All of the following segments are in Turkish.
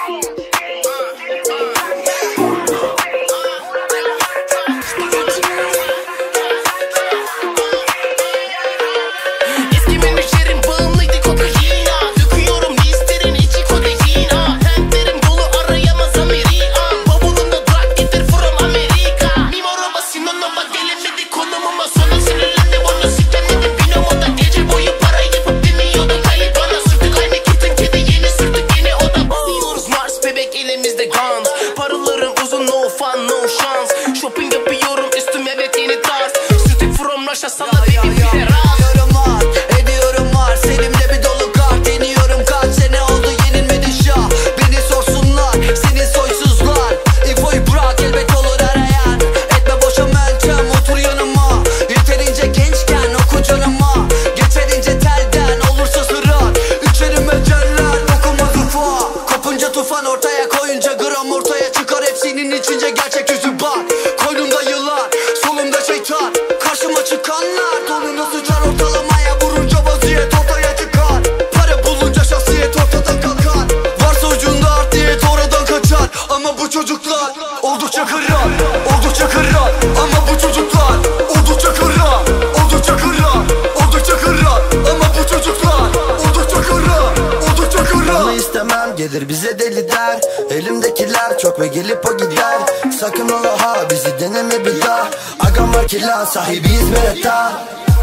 Paralarım uzun, no fun, no şans. Shopping yapıyorum üstüm, evet yeni tarz. Sütük from Russia, sana dedim bir de raz. Ediyorum var, selimde bir dolu kart. Deniyorum kaç sene oldu, yenilmedi şah. Beni sorsunlar, senin soysuzlar. İnfoyu bırak, elbet olur arayan. Etme boşa meltem, otur yanıma. Yeterince gençken oku canıma. Geçerince telden olursa sırat. İçerime celler, dokunmaz ufa. Kopunca tufan ortaya koyunca gram ortaya çıkar. Hepsinin içince gerçek yüzü bak. Koynumda yılan, solumda şeytan. Karşıma çıkanlar donuna sıçar, ortalamaya vurunca vaziyet ortaya çıkar. Para bulunca şahsiyet ortadan kalkar. Varsa ucunda art niyet oradan kaçar. Ama bu çocuklar oldukça kırar, oldukça kırar. Ama bu çocuklar oldukça kırar, oldukça kırar, oldukça kırar. Ama bu çocuklar oldukça kırar, oldukça kırar. Onu istemem, gelir bize deli der. Elimdekiler çok ve gelip o gider. Sakın ola ha, bizi deneme bir daha. Agam var ki lan, sahibiyiz mereta.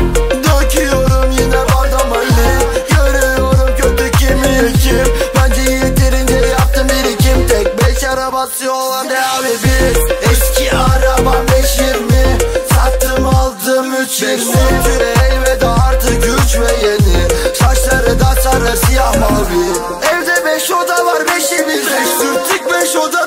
Döküyorum yine bardam Ali. Görüyorum kötü kimi kim. Bence yeterince yaptım birikim. Tek 5 arabası olan de abi biz. Eski arabam 520. Sattım aldım 320. Türe elveda artık güç ve yeni. Saçları da sarı siyah mavi. Evde 5 oda var, 5'imiz 5 sürtük 5 oda.